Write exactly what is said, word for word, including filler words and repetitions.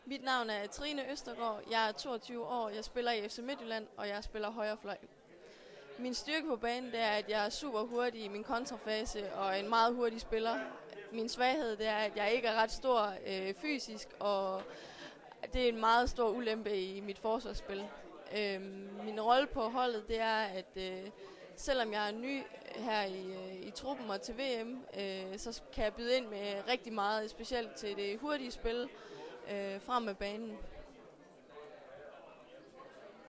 Mit navn er Trine Østergaard. Jeg er toogtyve år. Jeg spiller i F C Midtjylland, og jeg spiller højre fløj. Min styrke på banen det er, at jeg er super hurtig i min kontrafase og en meget hurtig spiller. Min svaghed det er, at jeg ikke er ret stor øh, fysisk, og det er en meget stor ulempe i mit forsvarsspil. Øh, min rolle på holdet det er, at øh, selvom jeg er ny her i, øh, i truppen og til V M, øh, så kan jeg byde ind med rigtig meget, specielt til det hurtige spil øh, frem med banen.